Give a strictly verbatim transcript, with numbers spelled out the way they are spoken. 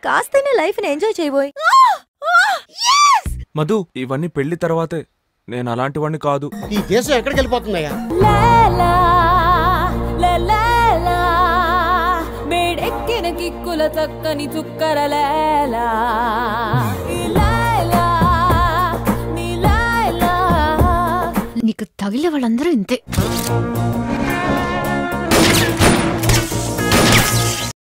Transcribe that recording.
కాస్తైనా life ని enjoy చేయబోయ్. మధు, ఇవన్నీ పెళ్లి తర్వాతే. నేను అలాంటి వాడిని కాదు. ఈ దేశం ఎక్కడికి వెళ్ళిపోతుందయ్యా? మేడెక్కిన కిక్కుల చక్కని చుక్కరలేలా నీకు తగిలే వాళ్ళందరూ ఇంతే.